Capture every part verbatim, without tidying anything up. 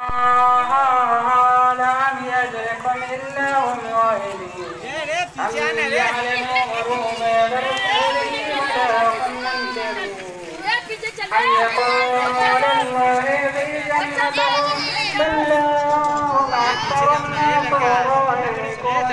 لم يجدكم إلا هم غائبين أم يعلموا غروب برسوله ولاكم منكرين أم يقولون الله في جنتهم بل لهم أكثر الناس غائبون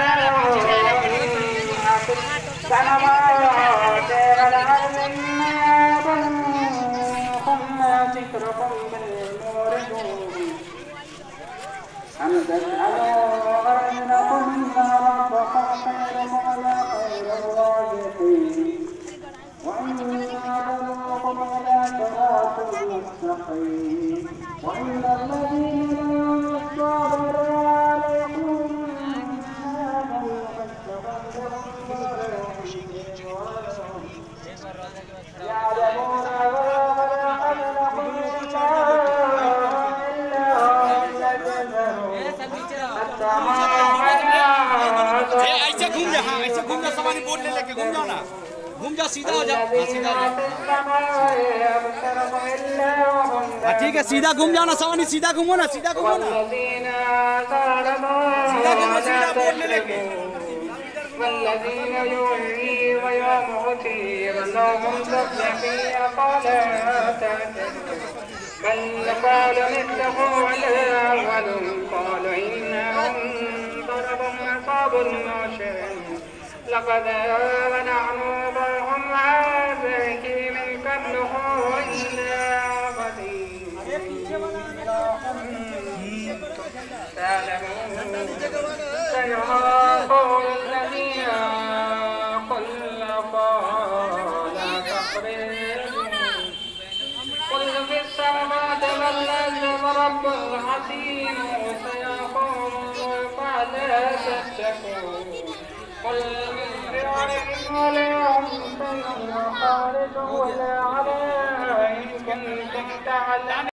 سنوات والأرض ما ظنكم ما ذكركم بالموردون أم تسألوا أنكم إن ربكم خير ولا خير الرازقين وإن أبلوكم إلى صراط مستقيم وإن الذين يصبرون عليكم يعلمون ऐसे घूम जा हाँ ऐसे घूम जा सामान बोर्ड ले लेके घूम जाओ ना घूम जाओ सीधा हो जाओ सीधा हो जाओ ठीक है सीधा घूम जाओ ना सामान सीधा घूमो ना सीधा घूमो ना सीधा घूमो सीधा बोर्ड ले लेके والذين يحيي ويموتي رسول صدقي قال بل قال مثله الأول قال إنهم ضربهم أصحاب المعشر لقد ونحن ضرهم هذه من قبله إلا قليل تعلمون سيقول الذين خلفوا لا تقبلون قل في السماوات والأرض رب حكيم سيقول فلا تتقون قل من بعلم ولا خير خالد ولا على إن كنتم تعلمون